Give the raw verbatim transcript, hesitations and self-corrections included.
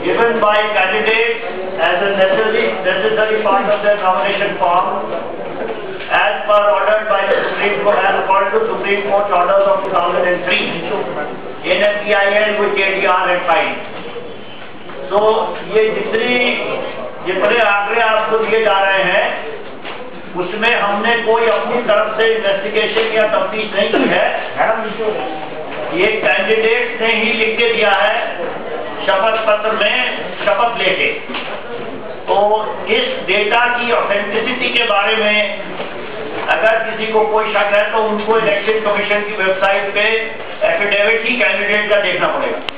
given by candidates as a necessary, necessary part of their nomination form as per ordered by the Supreme Court, as according to Supreme Court orders of two thousand three, N S D I L with K D R and fine. So ये जितनी जितने आंकड़े आपको दिए जा रहे हैं उसमें हमने कोई अपनी तरफ से इन्वेस्टिगेशन या तफ्तीश नहीं की है। ये कैंडिडेट ने ही लिख के दिया है शपथ पत्र में शपथ लेके। तो इस डेटा की ऑथेंटिसिटी के बारे में अगर किसी को कोई शक है तो उनको इलेक्शन कमीशन की वेबसाइट पे एफिडेविट ही कैंडिडेट का देखना पड़ेगा।